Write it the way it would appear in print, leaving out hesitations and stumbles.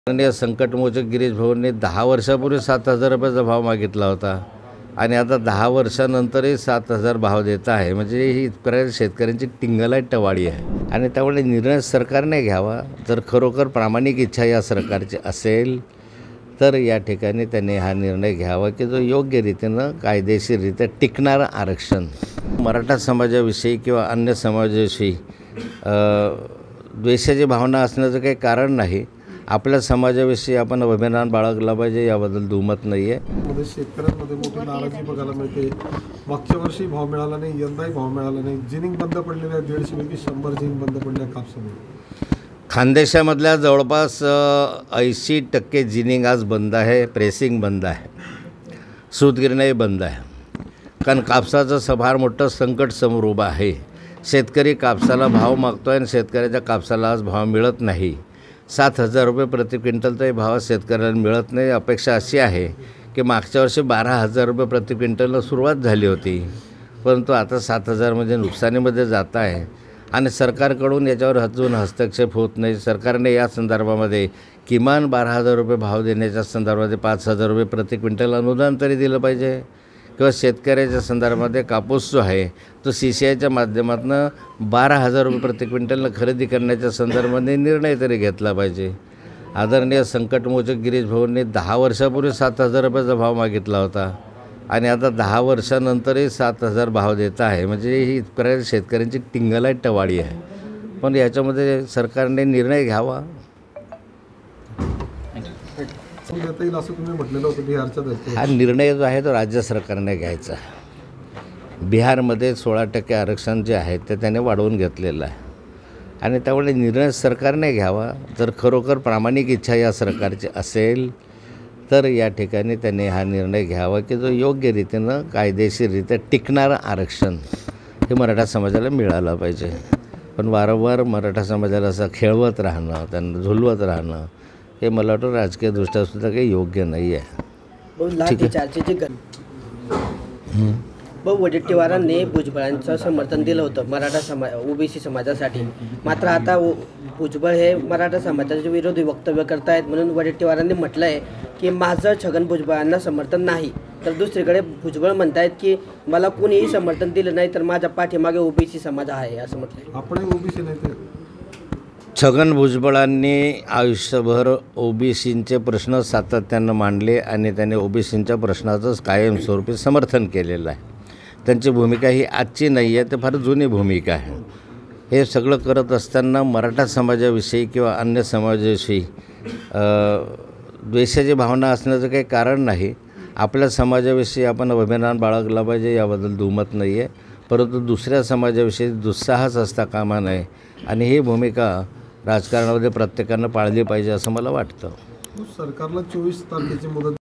माननीय संकटमोचक गिरीश भाऊंनी 10 वर्षापूर्वी 7,000 रुपयाचा भाव मागितला होता आणि आता 10 वर्षानंतरही 7,000 भाव देत आहे. म्हणजे ही इतपर्यंत शेतकऱ्यांची टिंगलाट टवाळी आहे आणि त्यामुळे निर्णय सरकारने घ्यावा. जर खरोखर प्रामाणिक इच्छा या सरकारची असेल तर या ठिकाणी त्यांनी हा निर्णय घ्यावा की जो योग्य रीतीनं कायदेशीररित्या टिकणारं आरक्षण मराठा समाजाविषयी किंवा अन्य समाजाविषयी द्वेषाची भावना असण्याचं काही कारण नाही. आपल्या समाजाविषयी आपण अभिमान बाळगला पाहिजे, याबद्दल दुमत नाही आहे. शेतकऱ्यांमध्ये मोठी नाराजी बघायला मिळते. मागच्या वर्षी भाव मिळाला नाही, यंदाही भाव मिळाला नाही. जिनिंग बंद पडलेल्या 150 पैकी 100 जिनिंग बंद पडल्या कापसामुळे. खानदेशामधल्या जवळपास 80% जिनिंग आज बंद आहे, प्रेसिंग बंद आहे, सूतगिरणीही बंद आहे. कारण कापसाचं फार मोठं संकट समोर उभं आहे. शेतकरी कापसाला भाव मागतो आहे आणि शेतकऱ्याच्या कापसाला आज भाव मिळत नाही. 7,000 रुपये प्रति क्विंटलचाही भाव शेतकऱ्यांना मिळत नाही. अपेक्षा अशी आहे की मागच्या वर्षी 12,000 रुपये प्रति क्विंटलला सुरुवात झाली होती, परंतु आता 7,000 म्हणजे नुकसानीमध्ये जात आहे आणि सरकारकडून याच्यावर अजून हस्तक्षेप होत नाही. सरकारने या संदर्भामध्ये किमान 12,000 रुपये भाव देण्याच्या संदर्भामध्ये 5,000 रुपये प्रति क्विंटल अनुदान तरी दिलं पाहिजे किंवा शेतकऱ्याच्या संदर्भामध्ये कापूस जो आहे तो CCIच्या माध्यमातून 12,000 रुपये प्रति क्विंटलनं खरेदी करण्याच्या संदर्भामध्ये निर्णय तरी घेतला पाहिजे. आदरणीय संकटमोचक गिरीश भाऊंनी 10 वर्षापूर्वी 7,000 रुपयाचा भाव मागितला होता आणि आता 10 वर्षानंतरही 7,000 भाव देत आहे. म्हणजे ही इतपर्यंत शेतकऱ्यांची टिंगलाट टवाळी आहे. पण याच्यामध्ये सरकारने निर्णय घ्यावा. हा निर्णय जो आहे तो राज्य सरकारने घ्यायचा. बिहारमध्ये 16% आरक्षण जे आहे ते त्याने वाढवून घेतलेलं आहे आणि त्यामुळे निर्णय सरकारने घ्यावा. जर खरोखर प्रामाणिक इच्छा या सरकारची असेल तर या ठिकाणी त्यांनी हा निर्णय घ्यावा की जो योग्य रीतीनं कायदेशीररित्या टिकणारं आरक्षण हे मराठा समाजाला मिळालं पाहिजे. पण वारंवार मराठा समाजाला असं खेळवत राहणं, त्यांना झुलवत राहणं हे मला वाटतं राजकीयदृष्ट्या सुद्धा काही योग्य नाही आहे. वडेट्टीवारांनी भुजबळांचं समर्थन दिलं होतं मराठा OBC समाजासाठी. मात्र आता भुजबळ हे मराठा समाजाच्या विरोधी वक्तव्य करतायत म्हणून वडेट्टीवारांनी म्हटलं आहे की माझं छगन भुजबळांना समर्थन नाही. तर दुसरीकडे भुजबळ म्हणतायत की मला कोणीही समर्थन दिलं नाही तर माझ्या पाठीमागे OBC समाज आहे असं म्हटलं. आपण OBC नाही. छगन भुजबळांनी आयुष्यभर OBCंचे प्रश्न सातत्यानं मांडले आणि त्यांनी OBCंच्या प्रश्नाचंच कायमस्वरूपी समर्थन केलेलं आहे. त्यांची भूमिका ही आजची नाही आहे, ते फार जुनी भूमिका आहे. हे सगळं करत असताना मराठा समाजाविषयी किंवा अन्य समाजाविषयी द्वेषाची भावना असण्याचं काही कारण नाही. आपल्या समाजाविषयी आपण अभिमान बाळगला पाहिजे, याबद्दल दुमत नाही आहे. परंतु दुसऱ्या समाजाविषयी दुस्साहस असता कामा नये आणि ही भूमिका राजकारणामध्ये प्रत्येकानं पाळली पाहिजे असं मला वाटतं. सरकारला 24 तारखेची मुदत